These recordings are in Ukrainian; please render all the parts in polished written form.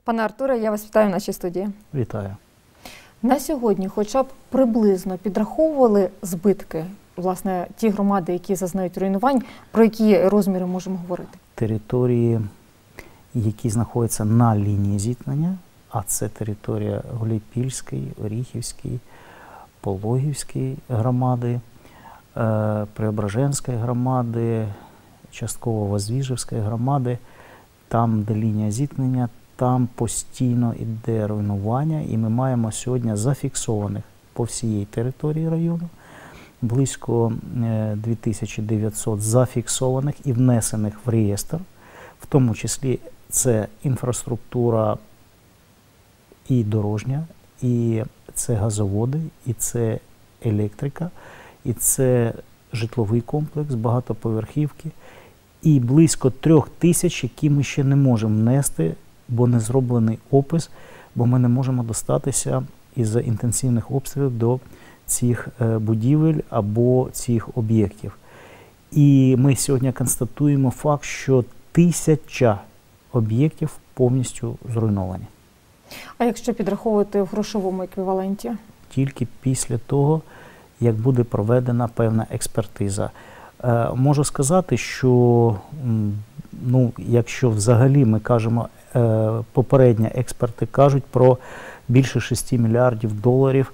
Пане Артуре, я вас вітаю в нашій студії. Вітаю. На сьогодні хоча б приблизно підраховували збитки, власне, ті громади, які зазнають руйнувань, про які розміри можемо говорити? Території, які знаходяться на лінії зіткнення, а це територія Гуляйпільської, Оріхівської, Пологівської громади, Преображенської громади, частково Воздвиженської громади, там, де лінія зіткнення, там постійно йде руйнування, і ми маємо сьогодні зафіксованих по всій території району близько 2900 зафіксованих і внесених в реєстр, в тому числі це інфраструктура і дорожня, і це газоводи, і це електрика, і це житловий комплекс, багатоповерхівки, і близько 3000, які ми ще не можемо внести, бо не зроблений опис, бо ми не можемо достатися із-за інтенсивних обстрілів до цих будівель або цих об'єктів. І ми сьогодні констатуємо факт, що 1000 об'єктів повністю зруйновані. А якщо підраховувати в грошовому еквіваленті? Тільки після того, як буде проведена певна експертиза. Можу сказати, що якщо взагалі ми кажемо, попередні експерти кажуть про більше 6 мільярдів доларів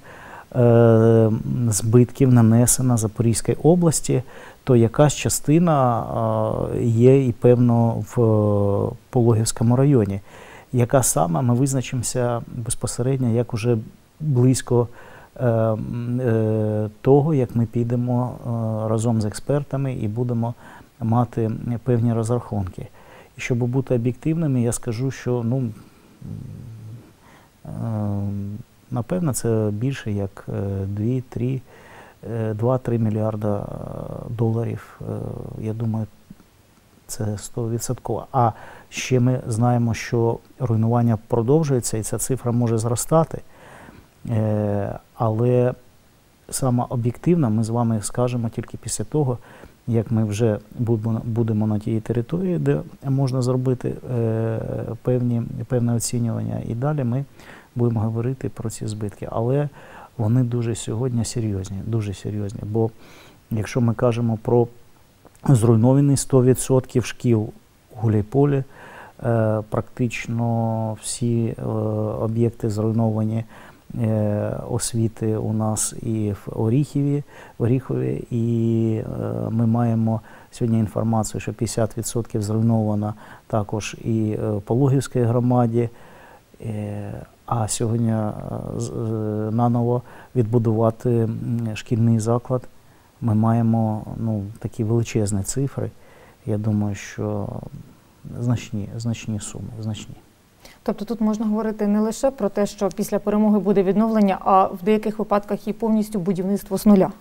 збитків нанесено Запорізькій області, то якась частина є і певно в Пологівському районі. Яка саме, ми визначимося безпосередньо, як уже близько того, як ми підемо разом з експертами і будемо мати певні розрахунки. І щоб бути об'єктивними, я скажу, що напевно це більше як 2-3 мільярда доларів. Я думаю, це 100%. А ще ми знаємо, що руйнування продовжується і ця цифра може зростати. Але саме об'єктивно ми з вами скажемо тільки після того, як ми вже будемо на тій території, де можна зробити певне оцінювання. І далі ми будемо говорити про ці збитки. Але вони дуже сьогодні серйозні, дуже серйозні. Бо якщо ми кажемо про зруйновані 100% шкіл у Гуляйполі, практично всі об'єкти зруйновані освіти у нас і в Оріхові, і ми маємо сьогодні інформацію, що 50% зруйновано також і в Пологівській громаді, а сьогодні наново відбудувати шкільний заклад. Ми маємо такі величезні цифри. Я думаю, що значні суми, значні. Тобто тут можна говорити не лише про те, що після перемоги буде відновлення, а в деяких випадках і повністю будівництво з нуля?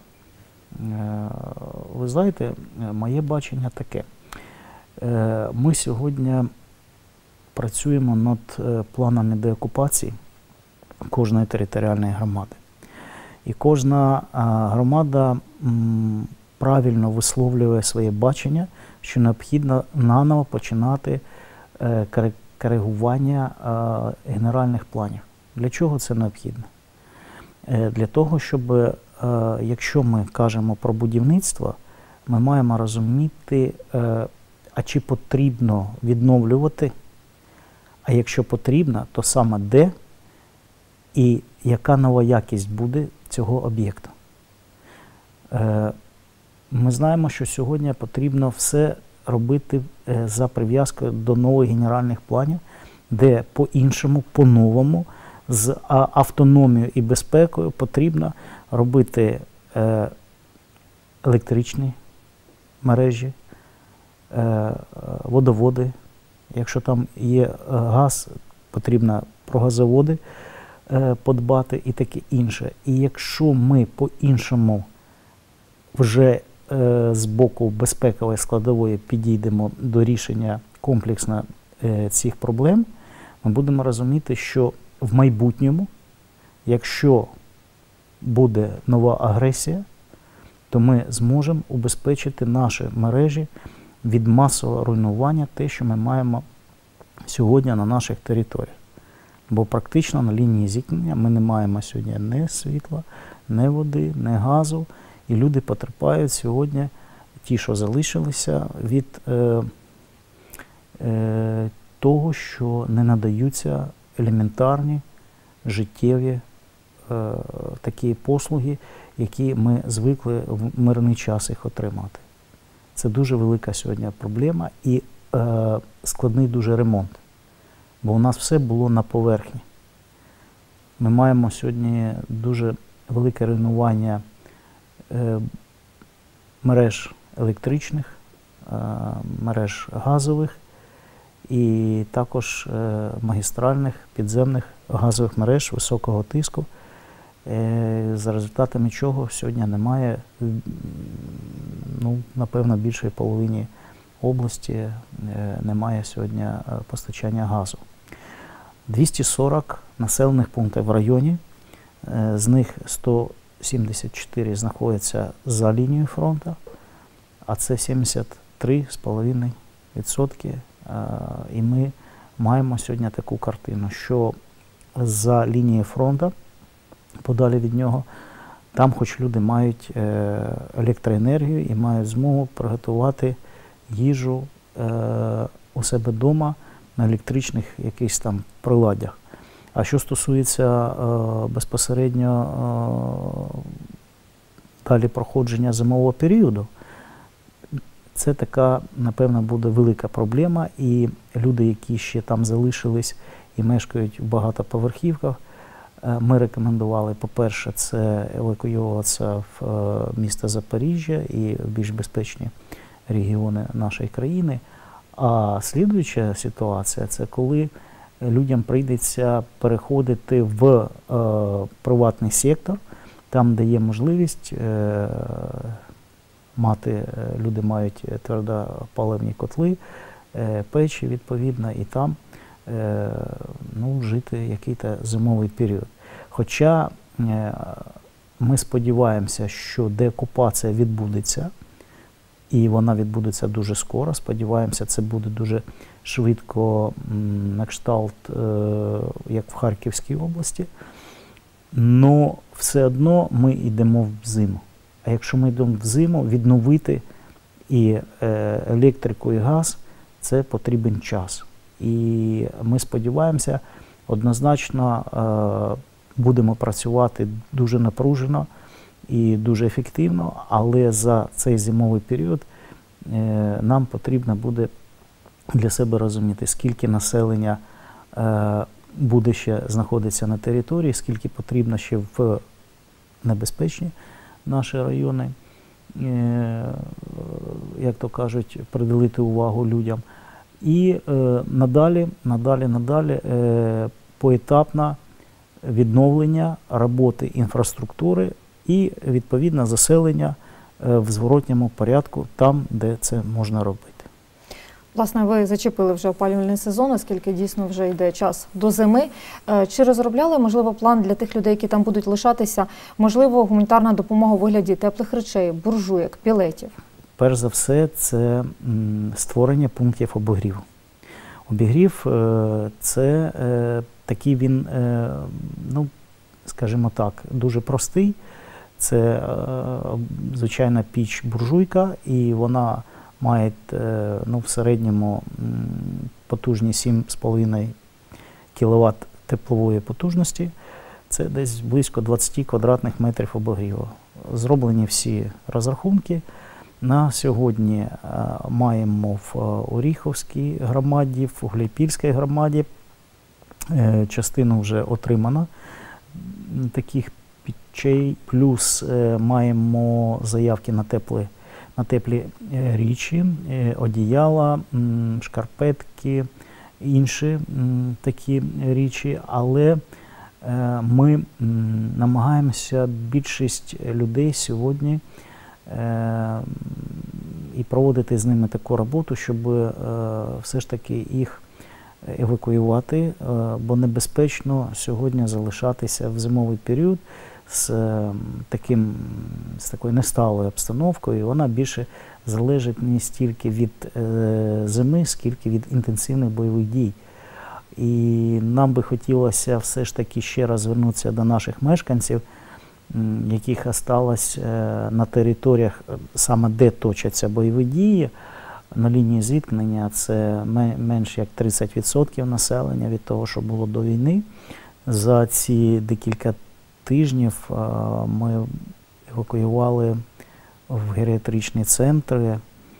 Ви знаєте, моє бачення таке. Ми сьогодні працюємо над планами деокупації кожної територіальної громади. І кожна громада правильно висловлює своє бачення, що необхідно наново починати коригування генеральних планів. Для чого це необхідно? Для того, щоб, якщо ми кажемо про будівництво, ми маємо розуміти, а чи потрібно відновлювати, а якщо потрібно, то саме де і яка нова якість буде цього об'єкту. Ми знаємо, що сьогодні потрібно все робити за прив'язкою до нових генеральних планів, де по-іншому, по-новому, з автономією і безпекою потрібно робити електричні мережі, водоводи. Якщо там є газ, потрібно про газоводи подбати і таке інше. І якщо ми по-іншому вже з боку безпекової складової підійдемо до рішення комплексно цих проблем, ми будемо розуміти, що в майбутньому, якщо буде нова агресія, то ми зможемо убезпечити наші мережі від масового руйнування, те, що ми маємо сьогодні на наших територіях. Бо практично на лінії зіткнення ми не маємо сьогодні ні світла, ні води, ні газу. І люди потерпають сьогодні, ті, що залишилися, від того, що не надаються елементарні життєві такі послуги, які ми звикли в мирний час їх отримати. Це дуже велика сьогодні проблема і складний дуже ремонт. Бо у нас все було на поверхні. Ми маємо сьогодні дуже велике руйнування мереж електричних, мереж газових і також магістральних підземних газових мереж високого тиску, за результатами чого сьогодні немає, напевно, більшої половини області немає сьогодні постачання газу. 240 населених пунктів в районі, з них 174 знаходяться за лінією фронту, а це 73,5%. І ми маємо сьогодні таку картину, що за лінією фронту, подалі від нього, там хоч люди мають електроенергію і мають змогу приготувати їжу у себе вдома на електричних якихось там приладдях. А що стосується безпосередньо далі проходження зимового періоду, це така, напевно, буде велика проблема, і люди, які ще там залишились і мешкають в багатоповерхівках, ми рекомендували, по-перше, це евакуюватися в місто Запоріжжя і в більш безпечні регіони нашої країни. А слідуюча ситуація – це коли людям прийдеться переходити в приватний сектор, там, де є можливість мати, люди мають твердопаливні котли, печі, відповідно, і там жити якийсь зимовий період. Хоча ми сподіваємося, що деокупація відбудеться, і вона відбудеться дуже скоро. Сподіваємося, це буде дуже швидко, на кшталт, як в Харківській області. Но все одно ми йдемо в зиму. А якщо ми йдемо в зиму, відновити і електрику, і газ, це потрібен час. І ми сподіваємося, однозначно будемо працювати дуже напружено і дуже ефективно, але за цей зимовий період нам потрібно буде для себе розуміти, скільки населення буде ще знаходитися на території, скільки потрібно ще в небезпечні наші райони, як то кажуть, приділити увагу людям. І надалі поетапне відновлення роботи інфраструктури і, відповідно, заселення в зворотньому порядку там, де це можна робити. Власне, ви зачепили вже опалювальний сезон, оскільки дійсно вже йде час до зими. Чи розробляли, можливо, план для тих людей, які там будуть лишатися, можливо, гуманітарна допомога у вигляді теплих речей, буржуйок, пілетів? Перш за все, це створення пунктів обігріву. Обігрів – це такий він, скажімо так, дуже простий. Це звичайна піч-буржуйка, і вона має в середньому потужність 7,5 кВт теплової потужності. Це десь близько 20 квадратних метрів обігріву. Зроблені всі розрахунки. На сьогодні маємо в Оріховській громаді, в Гуляйпільській громаді. Частину вже отримано таких печей, плюс маємо заявки на теплі речі, одіяла, шкарпетки, інші такі речі, але ми намагаємося більшість людей сьогодні і проводити з ними таку роботу, щоб все ж таки їх евакуювати, бо небезпечно сьогодні залишатися в зимовий період з такою несталою обстановкою. Вона більше залежить не стільки від зими, скільки від інтенсивних бойових дій. І нам би хотілося все ж таки ще раз звернутися до наших мешканців, яких осталось на територіях, саме де точаться бойові дії. На лінії зіткнення це менш як 30% населення від того, що було до війни. За ці декілька тижнів ми евакуювали в геріатричні центри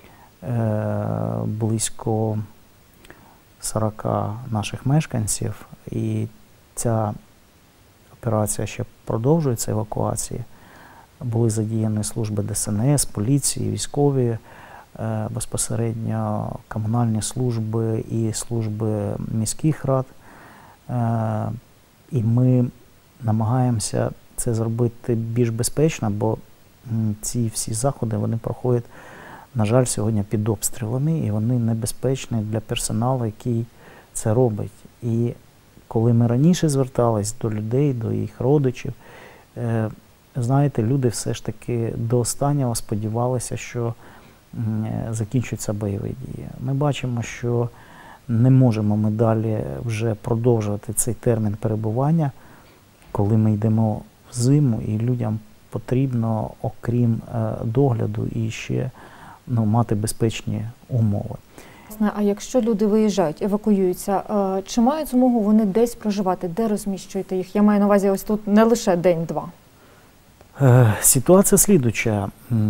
близько 40 наших мешканців. І ця операція ще продовжується, евакуації. Були задіяні служби ДСНС, поліції, військові, безпосередньо комунальні служби і служби міських рад. І ми намагаємося це зробити більш безпечно, бо ці всі заходи, вони проходять, на жаль, сьогодні під обстрілами, і вони небезпечні для персоналу, який це робить. І коли ми раніше звертались до людей, до їх родичів, знаєте, люди все ж таки до останнього сподівалися, що закінчуються бойові дії. Ми бачимо, що не можемо ми далі вже продовжувати цей термін перебування, коли ми йдемо в зиму, і людям потрібно, окрім догляду, і ще мати безпечні умови. А якщо люди виїжджають, евакуюються, чи мають змогу вони десь проживати? Де розміщуєте їх? Я маю на увазі ось тут не лише день-два. Ситуація слідуюча.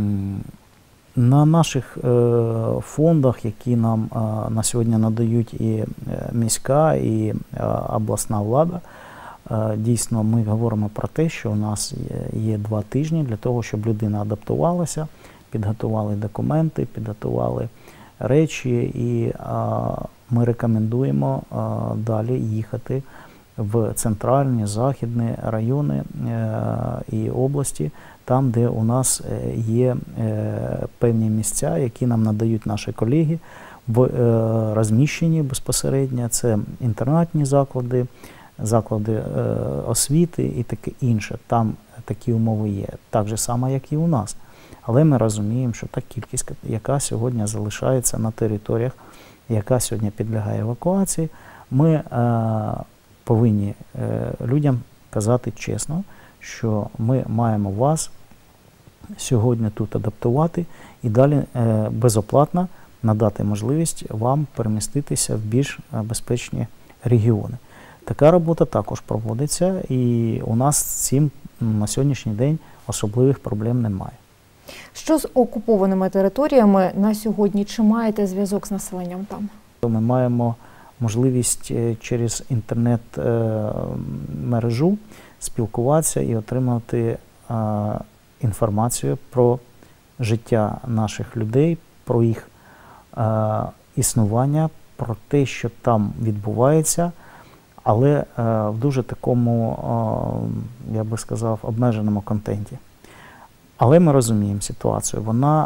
На наших фондах, які нам на сьогодні надають і міська, і обласна влада, дійсно ми говоримо про те, що у нас є 2 тижні для того, щоб людина адаптувалася, підготували документи, підготували речі, і ми рекомендуємо далі їхати в центральні, західні райони і області, там, де у нас є певні місця, які нам надають наші колеги в розміщенні безпосередньо. Це інтернатні заклади, заклади освіти і таке інше. Там такі умови є, так же само, як і у нас. Але ми розуміємо, що та кількість, яка сьогодні залишається на територіях, яка сьогодні підлягає евакуації, ми повинні людям казати чесно, що ми маємо вас сьогодні тут адаптувати і далі безоплатно надати можливість вам переміститися в більш безпечні регіони. Така робота також проводиться, і у нас з цим на сьогоднішній день особливих проблем немає. Що з окупованими територіями на сьогодні? Чи маєте зв'язок з населенням там? Ми маємо можливість через інтернет-мережу спілкуватися і отримати інформацію про життя наших людей, про їх існування, про те, що там відбувається, але в дуже такому, я би сказав, обмеженому контенті. Але ми розуміємо ситуацію, вона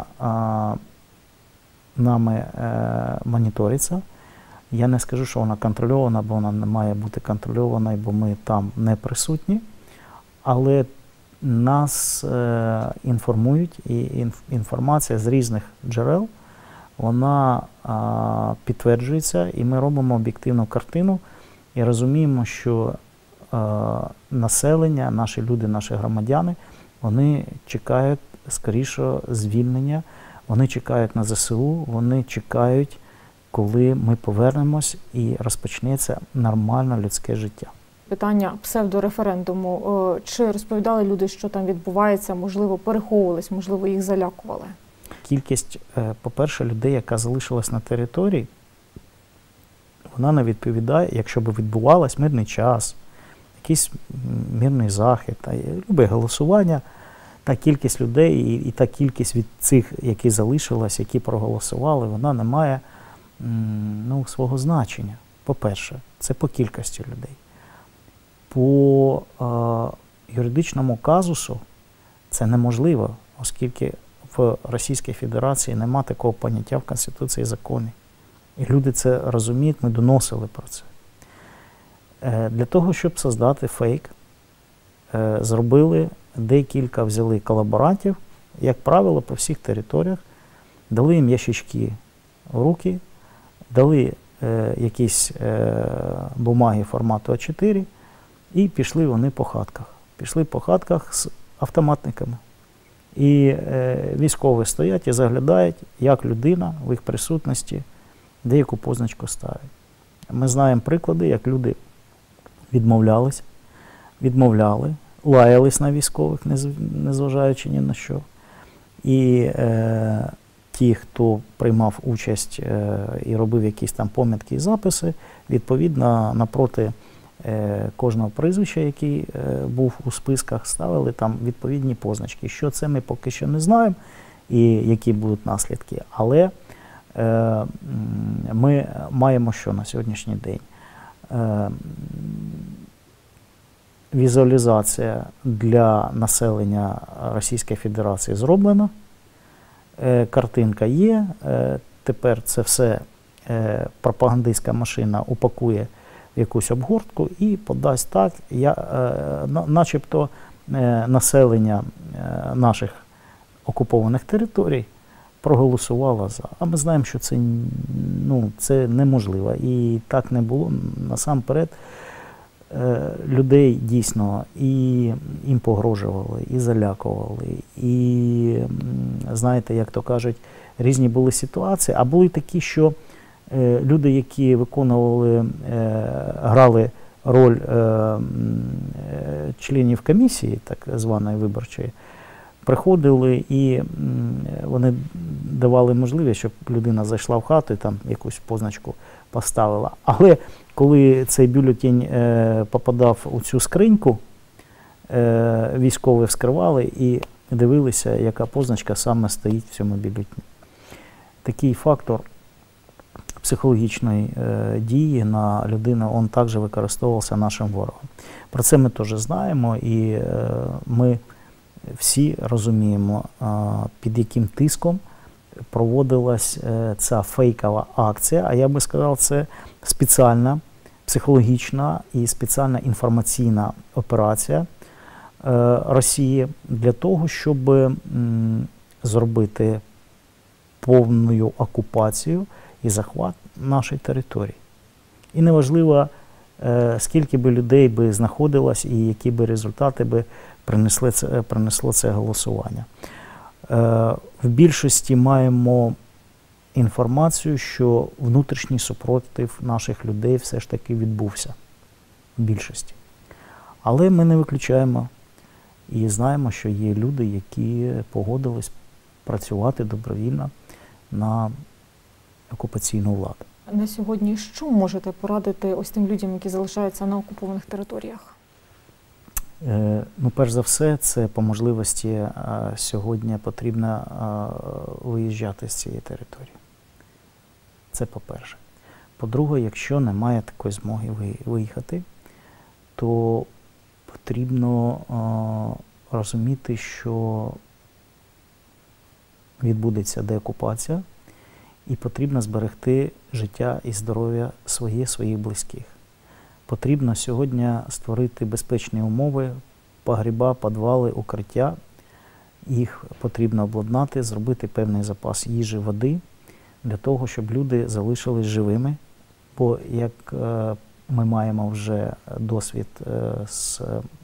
нами моніториться. Я не скажу, що вона контрольована, бо вона не має бути контрольована, бо ми там не присутні. Але нас інформують, і інформація з різних джерел, вона підтверджується, і ми робимо об'єктивну картину і розуміємо, що населення, наші люди, наші громадяни, вони чекають скоріше звільнення, вони чекають на ЗСУ, вони чекають, коли ми повернемось і розпочнеться нормальне людське життя. Питання псевдореферендуму. Чи розповідали люди, що там відбувається, можливо, переховувались, можливо, їх залякували? Кількість, по-перше, людей, яка залишилась на території, вона не відповідає, якщо б відбувалось мирний час, якийсь мирний захід, любе голосування, та кількість людей і та кількість від цих, які залишились, які проголосували, вона не має свого значення. По-перше, це по кількості людей. По юридичному казусу це неможливо, оскільки в Російській Федерації немає такого поняття в Конституції і законі. І люди це розуміють, ми доносили про це. Для того, щоб создати фейк, зробили декілька, взяли колаборантів, як правило, по всіх територіях, дали їм ящички в руки, дали якісь бумаги формату А4 і пішли вони по хатках. Пішли по хатках з автоматниками. І військові стоять і заглядають, як людина в їх присутності деяку позначку ставить. Ми знаємо приклади, як люди відмовляли, лаялись на військових, незважаючи ні на що. І ті, хто приймав участь і робив якісь там помітки і записи, відповідно, напроти кожного прізвища, який був у списках, ставили там відповідні позначки. Що це, ми поки що не знаємо, і які будуть наслідки. Але ми маємо що на сьогоднішній день? Візуалізація для населення Російської Федерації зроблена, картинка є, тепер це все пропагандистська машина упакує в якусь обгортку і подасть так, начебто населення наших окупованих територій проголосувало за. А ми знаємо, що це неможливо. І так не було. Насамперед, людей дійсно і їм погрожували, і залякували, і, знаєте, як то кажуть, різні були ситуації, а були такі, що люди, які виконували, грали роль членів комісії, так званої виборчої, приходили і вони давали можливість, щоб людина зайшла в хату і там якусь позначку поставила. Але коли цей бюлетень попадав у цю скриньку, військові вскривали і дивилися, яка позначка саме стоїть в цьому бюлетені. Такий фактор психологічної дії на людину, він також використовувався нашим ворогом. Про це ми теж знаємо, і ми всі розуміємо, під яким тиском проводилась ця фейкова акція, а я би сказав, це спеціальна психологічна і спеціальна інформаційна операція Росії для того, щоб зробити повну окупацію і захват нашої території. І неважливо, скільки би людей би знаходилось і які би результати би принесло це голосування. В більшості маємо інформацію, що внутрішній супротив наших людей все ж таки відбувся. В більшості. Але ми не виключаємо і знаємо, що є люди, які погодились працювати добровільно на окупаційну владу. На сьогодні що можете порадити ось тим людям, які залишаються на окупованих територіях? Перш за все, це по можливості сьогодні потрібно виїжджати з цієї території. Це по-перше. По-друге, якщо немає такої змоги виїхати, то потрібно розуміти, що відбудеться деокупація, і потрібно зберегти життя і здоров'я своїх близьких. Потрібно сьогодні створити безпечні умови, погріба, підвали, укриття. Їх потрібно обладнати, зробити певний запас їжі, води, для того, щоб люди залишились живими. Бо, як ми маємо вже досвід з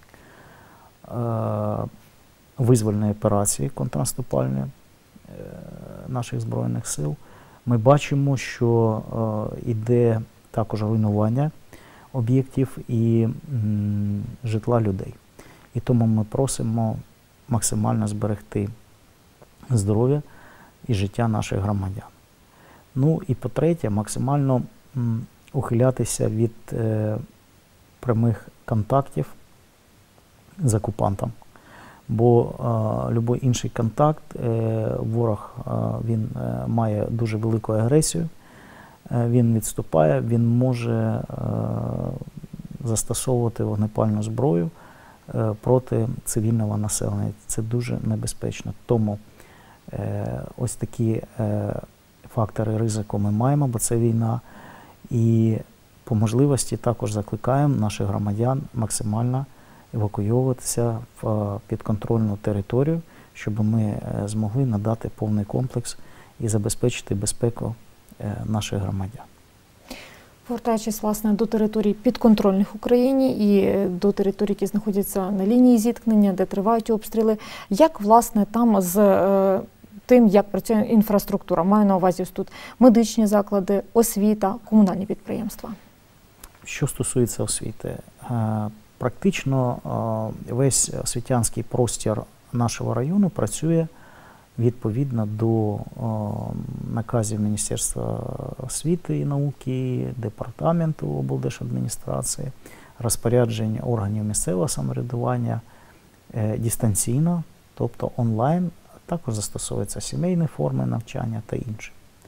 визвольної операції контрнаступальної наших Збройних сил, ми бачимо, що йде також руйнування об'єктів і житла людей. І тому ми просимо максимально зберегти здоров'я і життя наших громадян. І по-третє, максимально ухилятися від прямих контактів з окупантом. Бо будь-який інший контакт, ворог він має дуже велику агресію, він відступає, він може застосовувати вогнепальну зброю проти цивільного населення. Це дуже небезпечно. Тому ось такі фактори ризику ми маємо, бо це війна. І по можливості також закликаємо наших громадян максимально евакуйовуватися в підконтрольну територію, щоб ми змогли надати повний комплекс і забезпечити безпеку наших громадян. Повертаючись, власне, до територій підконтрольних Україні і до територій, які знаходяться на лінії зіткнення, де тривають обстріли, як, власне, там з тим, як працює інфраструктура? Маю на увазі ось тут медичні заклади, освіта, комунальні підприємства. Що стосується освіти, практично весь освітянський простір нашого району працює відповідно до наказів Міністерства освіти і науки, Департаменту облдержадміністрації, розпоряджень органів місцевого самоврядування дистанційно, тобто онлайн, також застосовуються сімейні форми навчання та інші.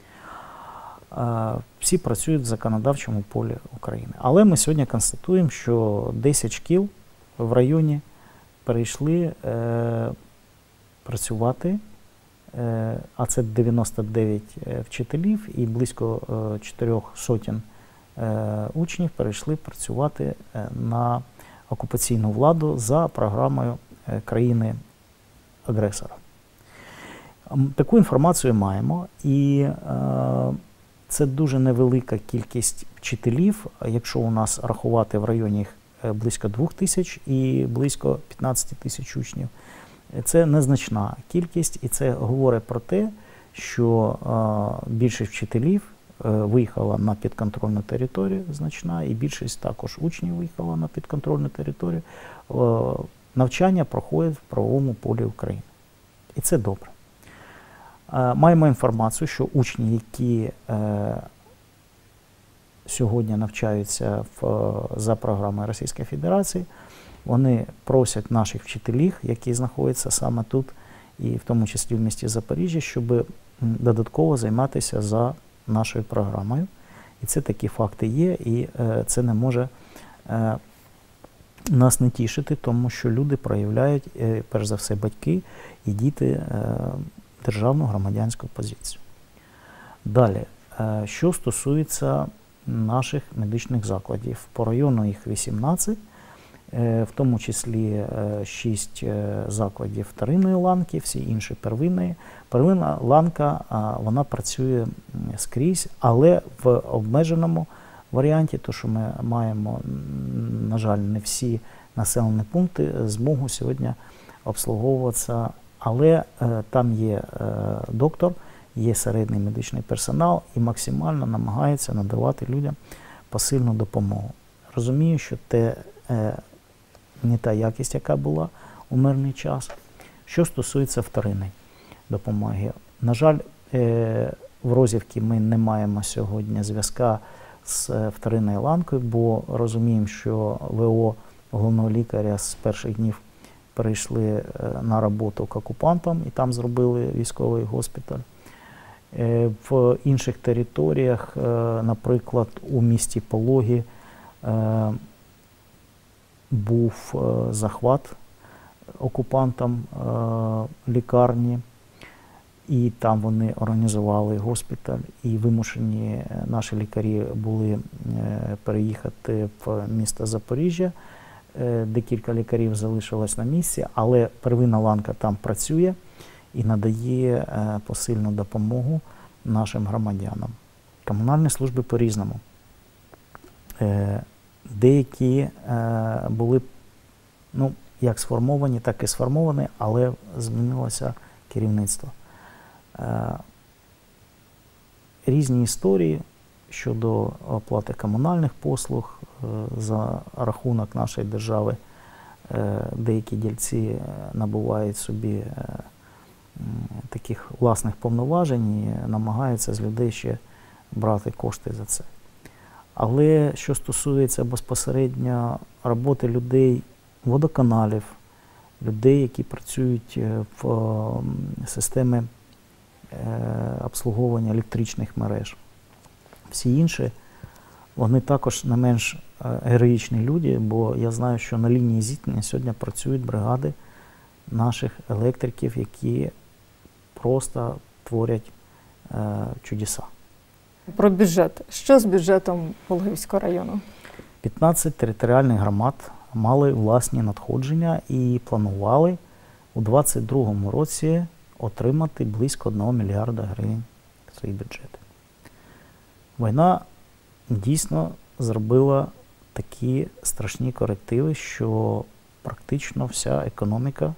Всі працюють в законодавчому полі України. Але ми сьогодні констатуємо, що 10 шкіл в районі перейшли працювати, а це 99 вчителів і близько 400 учнів перейшли працювати на окупаційну владу за програмою країни-агресора. Таку інформацію маємо, і це дуже невелика кількість вчителів, якщо у нас рахувати в районі їх близько 2000 і близько 15 тисяч учнів. Це незначна кількість, і це говорить про те, що більшість вчителів виїхала на підконтрольну територію значна, і більшість також учнів виїхала на підконтрольну територію. Навчання проходить в правовому полі України. І це добре. Маємо інформацію, що учні, які сьогодні навчаються за програмою Російської Федерації, вони просять наших вчителів, які знаходяться саме тут, і в тому числі в місті Запоріжжя, щоб додатково займатися за нашою програмою. І це такі факти є, і це не може нас не тішити, тому що люди проявляють, перш за все, батьки і діти, державну громадянську позицію. Далі, що стосується наших медичних закладів. По району їх 18, в тому числі 6 закладів вторинної ланки, всі інші первинної. Первинна ланка, вона працює скрізь, але в обмеженому варіанті, то що ми маємо, на жаль, не всі населені пункти змогу сьогодні обслуговуватися, але там є доктор, є середній медичний персонал і максимально намагається надавати людям посильну допомогу. Розумію, що це не та якість, яка була у мирний час. Що стосується вторинної допомоги. На жаль, в Розівці ми не маємо сьогодні зв'язка з вторинною ланкою, бо розуміємо, що ВО головного лікаря з перших днів перейшли на роботу к окупантам і там зробили військовий госпіталь. В інших територіях, наприклад, у місті Пологі був захват окупантам лікарні, і там вони організували госпіталь, і вимушені наші лікарі були переїхати в місто Запоріжжя. Декілька лікарів залишилось на місці, але первинна ланка там працює і надає посильну допомогу нашим громадянам. Комунальні служби по-різному. Деякі були, ну, як сформовані, так і сформовані, але змінилося керівництво. Різні історії щодо оплати комунальних послуг за рахунок нашої держави. Деякі дільці набувають собі таких власних повноважень і намагаються з людей ще брати кошти за це. Але що стосується безпосередньо роботи людей, водоканалів, людей, які працюють в системі обслуговування електричних мереж, всі інші, вони також не менш героїчні люди, бо я знаю, що на лінії зіткнення сьогодні працюють бригади наших електриків, які просто творять чудеса. Про бюджет. Що з бюджетом Пологівського району? 15 територіальних громад мали власні надходження і планували у 2022 році отримати близько 1 мільярда гривень в свої бюджети. Війна дійсно зробила такі страшні корективи, що практично вся економіка,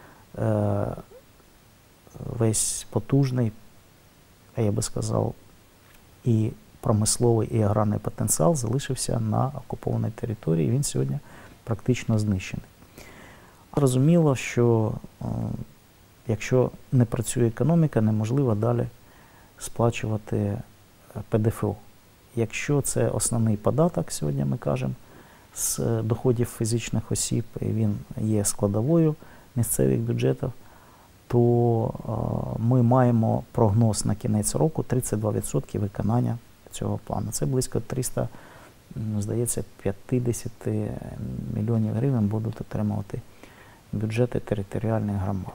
весь потужний, а я би сказав, і промисловий, і аграрний потенціал залишився на окупованій території, він сьогодні практично знищений. Зрозуміло, що якщо не працює економіка, неможливо далі сплачувати ПДФО. Якщо це основний податок, сьогодні ми кажемо, з доходів фізичних осіб, і він є складовою місцевих бюджетів, то ми маємо прогноз на кінець року 32% виконання цього плану. Це близько 300, здається, 50 мільйонів гривень будуть отримувати бюджети територіальних громад.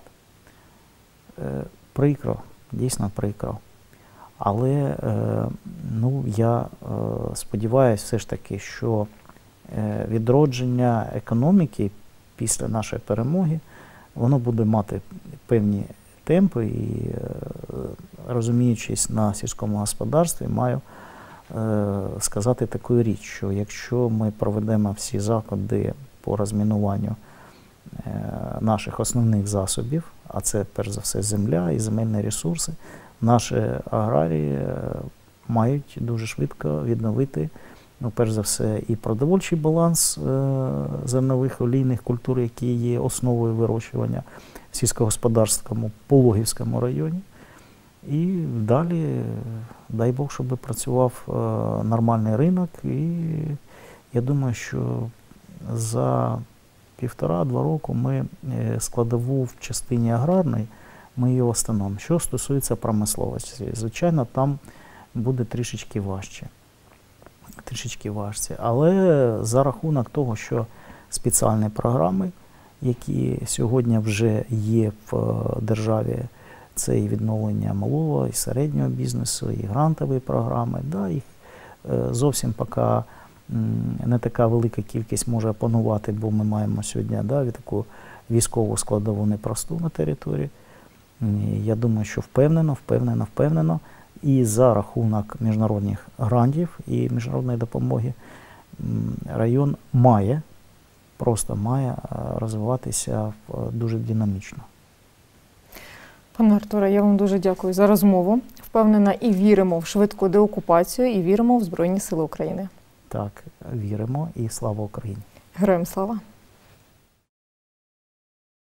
Прикро, дійсно прикро. Але я сподіваюся все ж таки, що відродження економіки після нашої перемоги, воно буде мати певні темпи і, розуміючись на сільському господарстві, маю сказати таку річ, що якщо ми проведемо всі заходи по розмінуванню наших основних засобів, а це перш за все земля і земельні ресурси, наші аграрії мають дуже швидко відновити, перш за все, і продовольчий баланс зернових олійних культур, які є основою вирощування в сільськогосподарському Пологівському районі. І далі, дай Бог, щоб працював нормальний ринок. І я думаю, що за 1,5-2 роки ми складову в частині аграрної, ми її встановимо. Що стосується промисловості, звичайно, там буде трішечки важче. Але за рахунок того, що спеціальні програми, які сьогодні вже є в державі, це і відновлення малого, і середнього бізнесу, і грантові програми, їх зовсім поки не така велика кількість може опанувати, бо ми маємо сьогодні таку військову складову непросту на території. Я думаю, що впевнено, і за рахунок міжнародних грантів і міжнародної допомоги район просто має розвиватися дуже динамічно. Пане Артуре, я вам дуже дякую за розмову. Впевнена, і віримо в швидку деокупацію, і віримо в Збройні Сили України. Так, віримо, і слава Україні! Героям слава!